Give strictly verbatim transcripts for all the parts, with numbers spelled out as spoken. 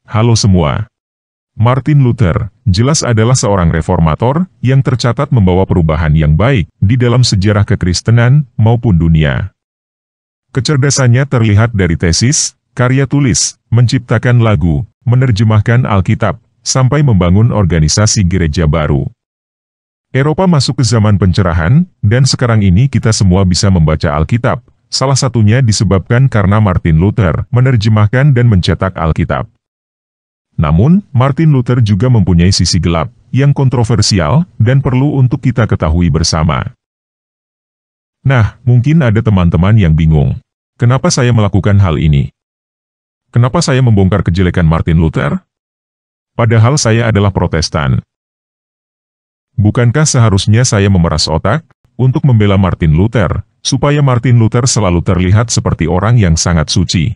Halo semua. Martin Luther, jelas adalah seorang reformator yang tercatat membawa perubahan yang baik di dalam sejarah kekristenan maupun dunia. Kecerdasannya terlihat dari tesis, karya tulis, menciptakan lagu, menerjemahkan Alkitab, sampai membangun organisasi gereja baru. Eropa masuk ke zaman pencerahan, dan sekarang ini kita semua bisa membaca Alkitab, salah satunya disebabkan karena Martin Luther menerjemahkan dan mencetak Alkitab. Namun, Martin Luther juga mempunyai sisi gelap, yang kontroversial, dan perlu untuk kita ketahui bersama. Nah, mungkin ada teman-teman yang bingung. Kenapa saya melakukan hal ini? Kenapa saya membongkar kejelekan Martin Luther? Padahal saya adalah Protestan. Bukankah seharusnya saya memeras otak untuk membela Martin Luther, supaya Martin Luther selalu terlihat seperti orang yang sangat suci?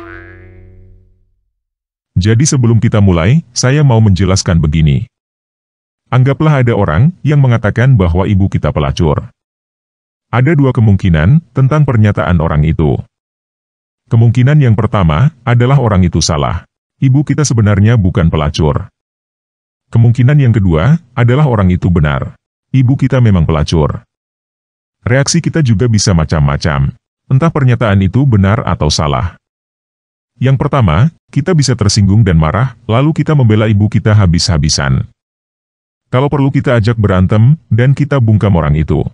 Jadi sebelum kita mulai, saya mau menjelaskan begini. Anggaplah ada orang yang mengatakan bahwa ibu kita pelacur. Ada dua kemungkinan tentang pernyataan orang itu. Kemungkinan yang pertama adalah orang itu salah. Ibu kita sebenarnya bukan pelacur. Kemungkinan yang kedua adalah orang itu benar. Ibu kita memang pelacur. Reaksi kita juga bisa macam-macam. Entah pernyataan itu benar atau salah. Yang pertama, kita bisa tersinggung dan marah, lalu kita membela ibu kita habis-habisan. Kalau perlu kita ajak berantem, dan kita bungkam orang itu.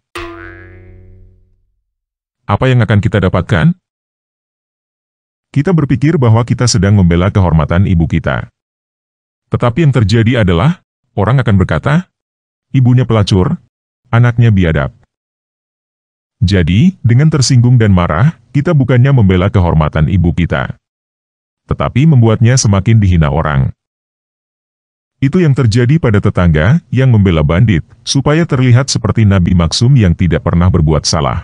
Apa yang akan kita dapatkan? Kita berpikir bahwa kita sedang membela kehormatan ibu kita. Tetapi yang terjadi adalah, orang akan berkata, ibunya pelacur, anaknya biadab. Jadi, dengan tersinggung dan marah, kita bukannya membela kehormatan ibu kita, tetapi membuatnya semakin dihina orang. Itu yang terjadi pada tetangga yang membela bandit, supaya terlihat seperti Nabi Maksum yang tidak pernah berbuat salah.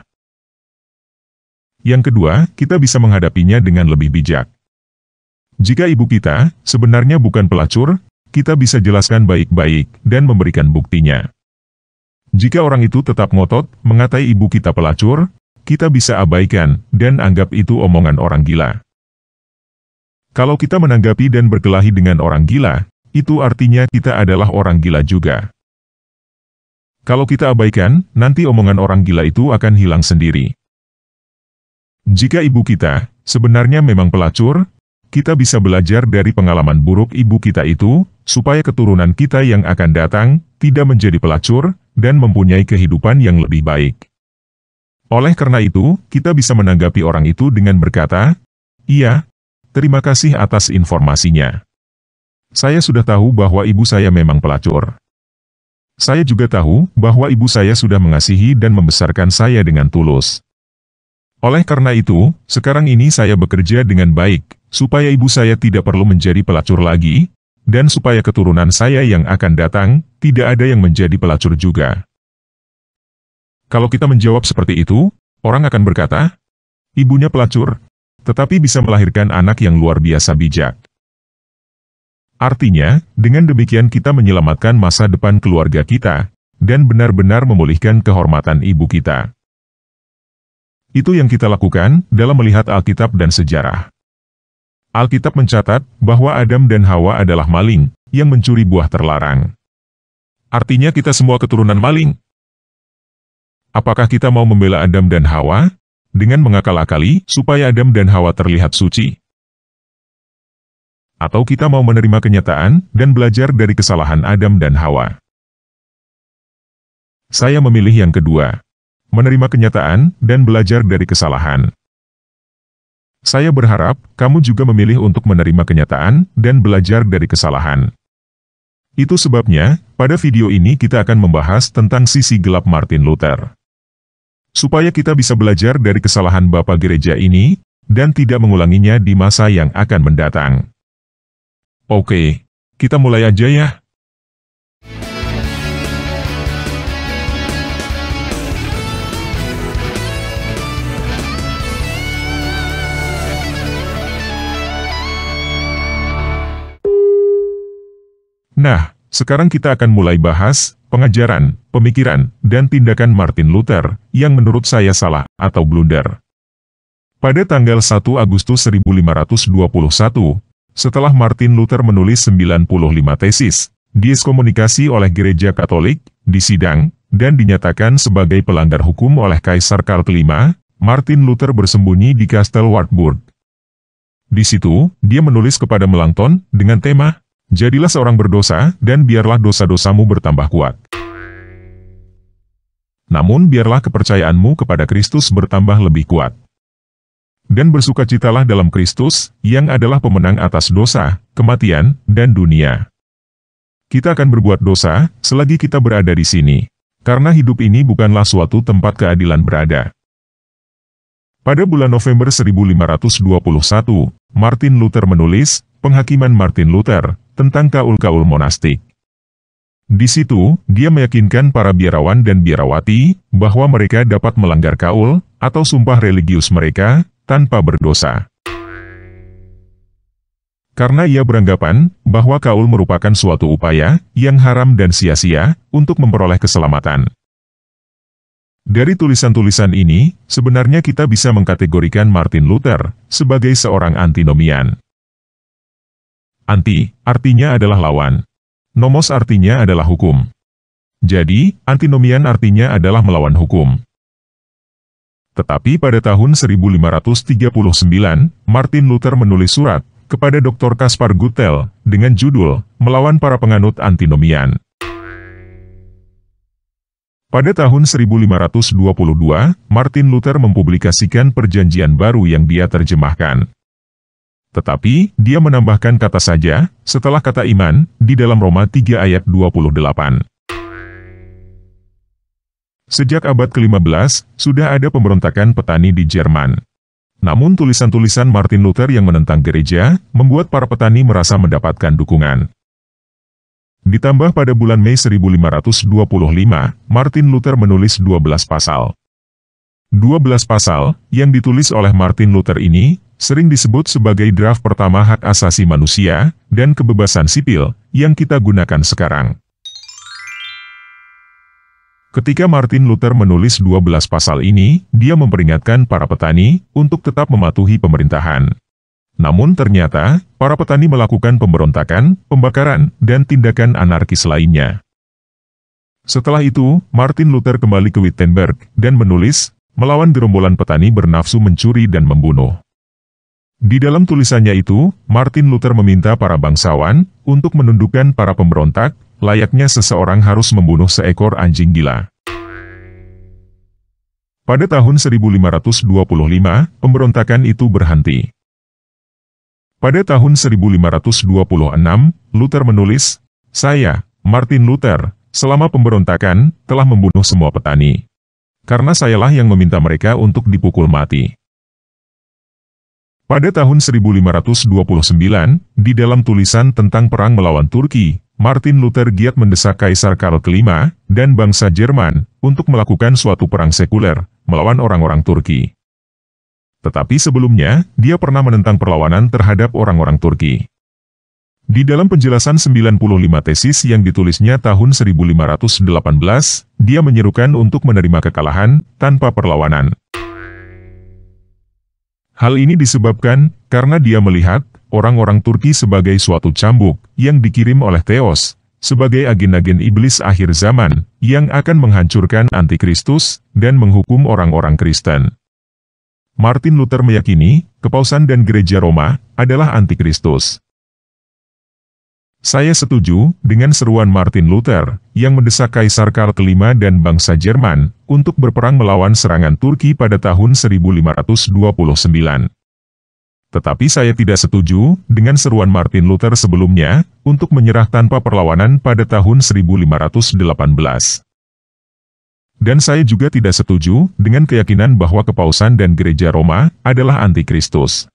Yang kedua, kita bisa menghadapinya dengan lebih bijak. Jika ibu kita sebenarnya bukan pelacur, kita bisa jelaskan baik-baik dan memberikan buktinya. Jika orang itu tetap ngotot mengatai ibu kita pelacur, kita bisa abaikan dan anggap itu omongan orang gila. Kalau kita menanggapi dan berkelahi dengan orang gila, itu artinya kita adalah orang gila juga. Kalau kita abaikan, nanti omongan orang gila itu akan hilang sendiri. Jika ibu kita sebenarnya memang pelacur, kita bisa belajar dari pengalaman buruk ibu kita itu, supaya keturunan kita yang akan datang tidak menjadi pelacur dan mempunyai kehidupan yang lebih baik. Oleh karena itu, kita bisa menanggapi orang itu dengan berkata, iya, terima kasih atas informasinya. Saya sudah tahu bahwa ibu saya memang pelacur. Saya juga tahu bahwa ibu saya sudah mengasihi dan membesarkan saya dengan tulus. Oleh karena itu, sekarang ini saya bekerja dengan baik, supaya ibu saya tidak perlu menjadi pelacur lagi, dan supaya keturunan saya yang akan datang, tidak ada yang menjadi pelacur juga. Kalau kita menjawab seperti itu, orang akan berkata, ibunya pelacur, tetapi bisa melahirkan anak yang luar biasa bijak. Artinya, dengan demikian kita menyelamatkan masa depan keluarga kita, dan benar-benar memulihkan kehormatan ibu kita. Itu yang kita lakukan dalam melihat Alkitab dan sejarah. Alkitab mencatat bahwa Adam dan Hawa adalah maling, yang mencuri buah terlarang. Artinya kita semua keturunan maling. Apakah kita mau membela Adam dan Hawa dengan mengakal-akali supaya Adam dan Hawa terlihat suci? Atau kita mau menerima kenyataan dan belajar dari kesalahan Adam dan Hawa? Saya memilih yang kedua, menerima kenyataan dan belajar dari kesalahan. Saya berharap kamu juga memilih untuk menerima kenyataan dan belajar dari kesalahan. Itu sebabnya, pada video ini kita akan membahas tentang sisi gelap Martin Luther. Supaya kita bisa belajar dari kesalahan Bapak Gereja ini, dan tidak mengulanginya di masa yang akan mendatang. Oke, kita mulai aja ya. Nah, sekarang kita akan mulai bahas pengajaran, pemikiran, dan tindakan Martin Luther yang menurut saya salah atau blunder. Pada tanggal satu Agustus seribu lima ratus dua puluh satu, setelah Martin Luther menulis sembilan puluh lima tesis, diekskomunikasi oleh Gereja Katolik, disidang, dan dinyatakan sebagai pelanggar hukum oleh Kaisar Karl kelima, Martin Luther bersembunyi di Kastel Wartburg. Di situ, dia menulis kepada Melanchthon dengan tema, "Jadilah seorang berdosa, dan biarlah dosa-dosamu bertambah kuat. Namun biarlah kepercayaanmu kepada Kristus bertambah lebih kuat. Dan bersukacitalah dalam Kristus, yang adalah pemenang atas dosa, kematian, dan dunia." Kita akan berbuat dosa, selagi kita berada di sini. Karena hidup ini bukanlah suatu tempat keadilan berada. Pada bulan November seribu lima ratus dua puluh satu, Martin Luther menulis, Penghakiman Martin Luther, tentang kaul-kaul monastik. Di situ, dia meyakinkan para biarawan dan biarawati, bahwa mereka dapat melanggar kaul, atau sumpah religius mereka, tanpa berdosa. Karena ia beranggapan, bahwa kaul merupakan suatu upaya, yang haram dan sia-sia, untuk memperoleh keselamatan. Dari tulisan-tulisan ini, sebenarnya kita bisa mengkategorikan Martin Luther, sebagai seorang antinomian. Anti, artinya adalah lawan. Nomos artinya adalah hukum. Jadi, antinomian artinya adalah melawan hukum. Tetapi pada tahun seribu lima ratus tiga puluh sembilan, Martin Luther menulis surat kepada doktor Kaspar Guttel dengan judul Melawan Para Penganut Antinomian. Pada tahun seribu lima ratus dua puluh dua, Martin Luther mempublikasikan Perjanjian Baru yang dia terjemahkan. Tetapi, dia menambahkan kata saja, setelah kata iman, di dalam Roma tiga ayat dua puluh delapan. Sejak abad kelima belas, sudah ada pemberontakan petani di Jerman. Namun tulisan-tulisan Martin Luther yang menentang gereja, membuat para petani merasa mendapatkan dukungan. Ditambah pada bulan Mei seribu lima ratus dua puluh lima, Martin Luther menulis dua belas pasal. dua belas pasal, yang ditulis oleh Martin Luther ini, sering disebut sebagai draft pertama hak asasi manusia, dan kebebasan sipil, yang kita gunakan sekarang. Ketika Martin Luther menulis dua belas pasal ini, dia memperingatkan para petani, untuk tetap mematuhi pemerintahan. Namun ternyata, para petani melakukan pemberontakan, pembakaran, dan tindakan anarkis lainnya. Setelah itu, Martin Luther kembali ke Wittenberg, dan menulis, melawan gerombolan petani bernafsu mencuri dan membunuh. Di dalam tulisannya itu, Martin Luther meminta para bangsawan, untuk menundukkan para pemberontak, layaknya seseorang harus membunuh seekor anjing gila. Pada tahun seribu lima ratus dua puluh lima, pemberontakan itu berhenti. Pada tahun seribu lima ratus dua puluh enam, Luther menulis, "Saya, Martin Luther, selama pemberontakan, telah membunuh semua petani. Karena sayalah yang meminta mereka untuk dipukul mati." Pada tahun seribu lima ratus dua puluh sembilan, di dalam tulisan tentang perang melawan Turki, Martin Luther giat mendesak Kaisar Karl kelima, dan bangsa Jerman, untuk melakukan suatu perang sekuler, melawan orang-orang Turki. Tetapi sebelumnya, dia pernah menentang perlawanan terhadap orang-orang Turki. Di dalam penjelasan sembilan puluh lima tesis yang ditulisnya tahun seribu lima ratus delapan belas, dia menyerukan untuk menerima kekalahan, tanpa perlawanan. Hal ini disebabkan, karena dia melihat, orang-orang Turki sebagai suatu cambuk, yang dikirim oleh Theos, sebagai agen-agen iblis akhir zaman, yang akan menghancurkan antikristus, dan menghukum orang-orang Kristen. Martin Luther meyakini, kepausan dan gereja Roma, adalah antikristus. Saya setuju, dengan seruan Martin Luther, yang mendesak Kaisar Karl kelima dan bangsa Jerman, untuk berperang melawan serangan Turki pada tahun seribu lima ratus dua puluh sembilan. Tetapi saya tidak setuju, dengan seruan Martin Luther sebelumnya, untuk menyerah tanpa perlawanan pada tahun seribu lima ratus delapan belas. Dan saya juga tidak setuju, dengan keyakinan bahwa kepausan dan gereja Roma, adalah antikristus.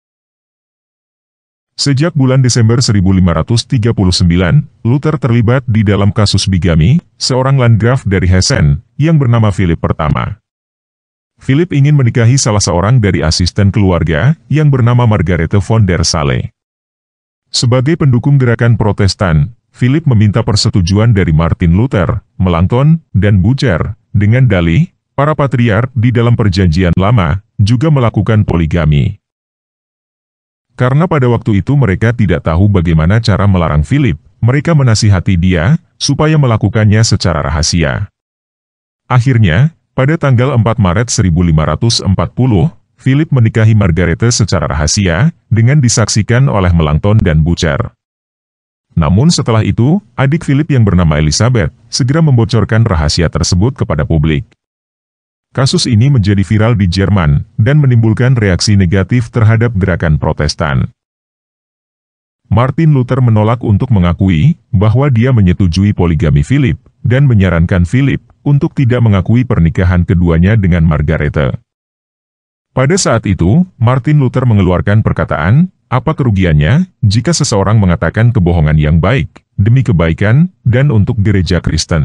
Sejak bulan Desember seribu lima ratus tiga puluh sembilan, Luther terlibat di dalam kasus bigami, seorang Landgraf dari Hessen, yang bernama Philip pertama. Philip ingin menikahi salah seorang dari asisten keluarga, yang bernama Margarete von der Saale. Sebagai pendukung gerakan Protestan, Philip meminta persetujuan dari Martin Luther, Melanchthon, dan Bucer, dengan dalih, para patriark di dalam Perjanjian Lama, juga melakukan poligami. Karena pada waktu itu mereka tidak tahu bagaimana cara melarang Philip, mereka menasihati dia, supaya melakukannya secara rahasia. Akhirnya, pada tanggal empat Maret seribu lima ratus empat puluh, Philip menikahi Margarete secara rahasia, dengan disaksikan oleh Melanchthon dan Bucer. Namun setelah itu, adik Philip yang bernama Elizabeth, segera membocorkan rahasia tersebut kepada publik. Kasus ini menjadi viral di Jerman, dan menimbulkan reaksi negatif terhadap gerakan Protestan. Martin Luther menolak untuk mengakui bahwa dia menyetujui poligami Philip, dan menyarankan Philip untuk tidak mengakui pernikahan keduanya dengan Margarete. Pada saat itu, Martin Luther mengeluarkan perkataan, apa kerugiannya jika seseorang mengatakan kebohongan yang baik, demi kebaikan, dan untuk gereja Kristen.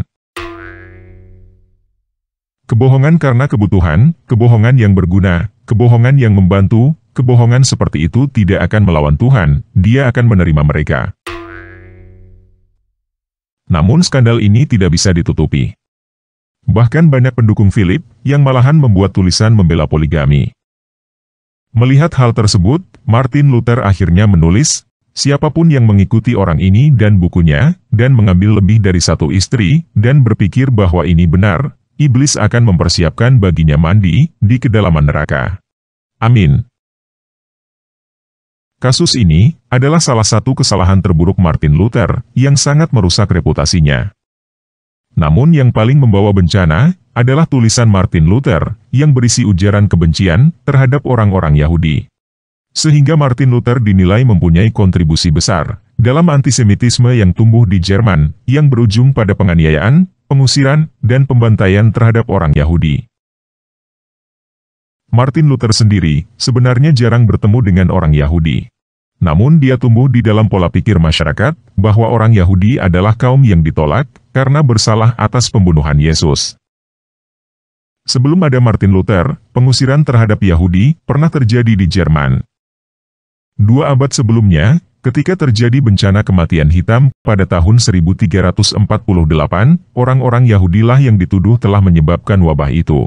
Kebohongan karena kebutuhan, kebohongan yang berguna, kebohongan yang membantu, kebohongan seperti itu tidak akan melawan Tuhan, dia akan menerima mereka. Namun skandal ini tidak bisa ditutupi. Bahkan banyak pendukung Philip, yang malahan membuat tulisan membela poligami. Melihat hal tersebut, Martin Luther akhirnya menulis, siapapun yang mengikuti orang ini dan bukunya, dan mengambil lebih dari satu istri, dan berpikir bahwa ini benar, iblis akan mempersiapkan baginya mandi di kedalaman neraka. Amin. Kasus ini adalah salah satu kesalahan terburuk Martin Luther yang sangat merusak reputasinya. Namun yang paling membawa bencana adalah tulisan Martin Luther yang berisi ujaran kebencian terhadap orang-orang Yahudi. Sehingga Martin Luther dinilai mempunyai kontribusi besar dalam antisemitisme yang tumbuh di Jerman yang berujung pada penganiayaan, pengusiran, dan pembantaian terhadap orang Yahudi. Martin Luther sendiri sebenarnya jarang bertemu dengan orang Yahudi. Namun dia tumbuh di dalam pola pikir masyarakat bahwa orang Yahudi adalah kaum yang ditolak karena bersalah atas pembunuhan Yesus. Sebelum ada Martin Luther, pengusiran terhadap Yahudi pernah terjadi di Jerman. Dua abad sebelumnya, ketika terjadi bencana kematian hitam pada tahun seribu tiga ratus empat puluh delapan, orang-orang Yahudilah yang dituduh telah menyebabkan wabah itu.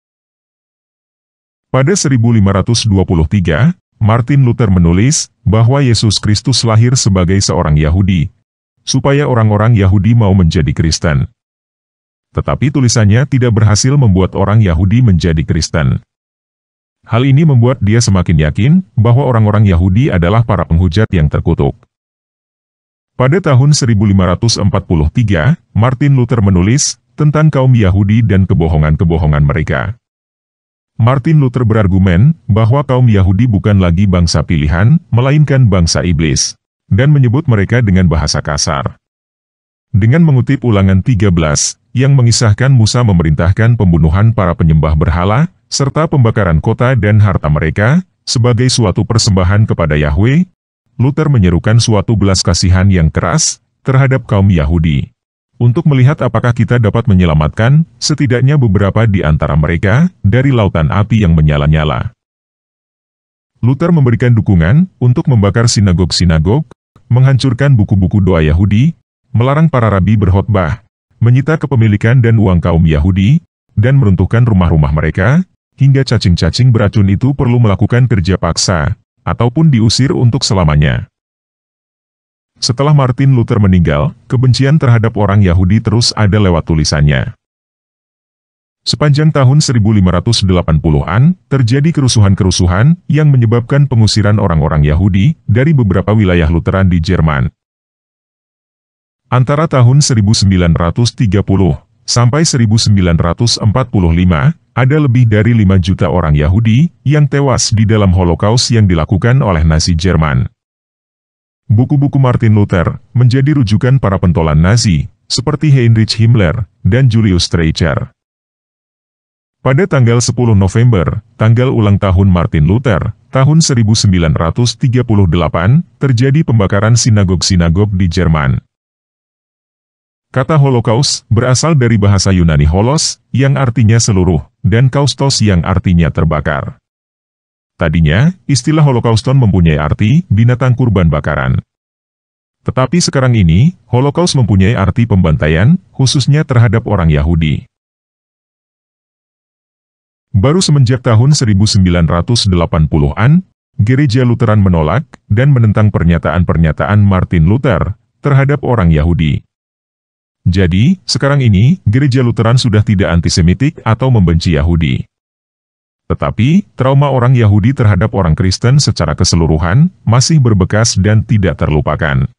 Pada seribu lima ratus dua puluh tiga, Martin Luther menulis bahwa Yesus Kristus lahir sebagai seorang Yahudi, supaya orang-orang Yahudi mau menjadi Kristen. Tetapi tulisannya tidak berhasil membuat orang Yahudi menjadi Kristen. Hal ini membuat dia semakin yakin bahwa orang-orang Yahudi adalah para penghujat yang terkutuk. Pada tahun seribu lima ratus empat puluh tiga, Martin Luther menulis tentang kaum Yahudi dan kebohongan-kebohongan mereka. Martin Luther berargumen bahwa kaum Yahudi bukan lagi bangsa pilihan, melainkan bangsa iblis, dan menyebut mereka dengan bahasa kasar. Dengan mengutip Ulangan tiga belas, yang mengisahkan Musa memerintahkan pembunuhan para penyembah berhala, serta pembakaran kota dan harta mereka, sebagai suatu persembahan kepada Yahweh, Luther menyerukan suatu belas kasihan yang keras terhadap kaum Yahudi. Untuk melihat apakah kita dapat menyelamatkan, setidaknya beberapa di antara mereka, dari lautan api yang menyala-nyala. Luther memberikan dukungan untuk membakar sinagog-sinagog, menghancurkan buku-buku doa Yahudi, melarang para rabi berkhotbah, menyita kepemilikan dan uang kaum Yahudi, dan meruntuhkan rumah-rumah mereka, hingga cacing-cacing beracun itu perlu melakukan kerja paksa, ataupun diusir untuk selamanya. Setelah Martin Luther meninggal, kebencian terhadap orang Yahudi terus ada lewat tulisannya. Sepanjang tahun seribu lima ratus delapan puluhan, terjadi kerusuhan-kerusuhan yang menyebabkan pengusiran orang-orang Yahudi dari beberapa wilayah Lutheran di Jerman. Antara tahun seribu sembilan ratus tiga puluh sampai seribu sembilan ratus empat puluh lima, ada lebih dari lima juta orang Yahudi yang tewas di dalam Holocaust yang dilakukan oleh Nazi Jerman. Buku-buku Martin Luther menjadi rujukan para pentolan Nazi, seperti Heinrich Himmler dan Julius Streicher. Pada tanggal sepuluh November, tanggal ulang tahun Martin Luther, tahun seribu sembilan ratus tiga puluh delapan, terjadi pembakaran sinagog-sinagog di Jerman. Kata Holocaust berasal dari bahasa Yunani holos, yang artinya seluruh, dan kaustos yang artinya terbakar. Tadinya, istilah Holocauston mempunyai arti binatang kurban bakaran. Tetapi sekarang ini, Holocaust mempunyai arti pembantaian, khususnya terhadap orang Yahudi. Baru semenjak tahun seribu sembilan ratus delapan puluhan, Gereja Lutheran menolak dan menentang pernyataan-pernyataan Martin Luther terhadap orang Yahudi. Jadi, sekarang ini, Gereja Lutheran sudah tidak antisemitik atau membenci Yahudi. Tetapi, trauma orang Yahudi terhadap orang Kristen secara keseluruhan masih berbekas dan tidak terlupakan.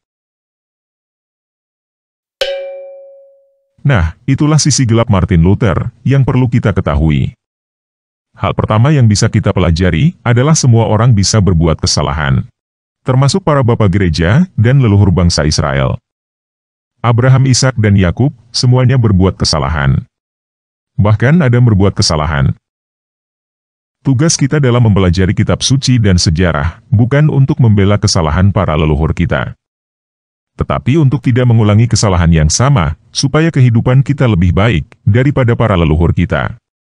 Nah, itulah sisi gelap Martin Luther yang perlu kita ketahui. Hal pertama yang bisa kita pelajari adalah semua orang bisa berbuat kesalahan, termasuk para bapak gereja dan leluhur bangsa Israel. Abraham, Ishak, dan Yakub semuanya berbuat kesalahan. Bahkan Adam berbuat kesalahan. Tugas kita dalam mempelajari kitab suci dan sejarah bukan untuk membela kesalahan para leluhur kita, tetapi untuk tidak mengulangi kesalahan yang sama, supaya kehidupan kita lebih baik daripada para leluhur kita.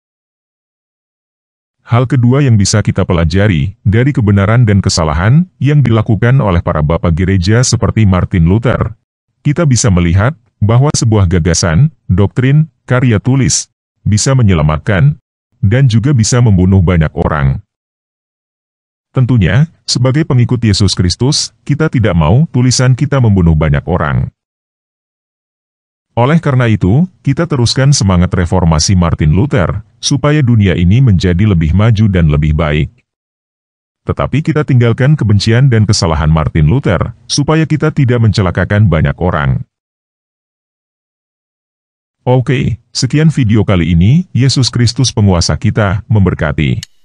Hal kedua yang bisa kita pelajari dari kebenaran dan kesalahan yang dilakukan oleh para bapak gereja seperti Martin Luther, kita bisa melihat bahwa sebuah gagasan, doktrin, karya tulis, bisa menyelamatkan, dan juga bisa membunuh banyak orang. Tentunya, sebagai pengikut Yesus Kristus, kita tidak mau tulisan kita membunuh banyak orang. Oleh karena itu, kita teruskan semangat reformasi Martin Luther, supaya dunia ini menjadi lebih maju dan lebih baik. Tetapi kita tinggalkan kebencian dan kesalahan Martin Luther, supaya kita tidak mencelakakan banyak orang. Oke, sekian video kali ini. Yesus Kristus penguasa kita, memberkati.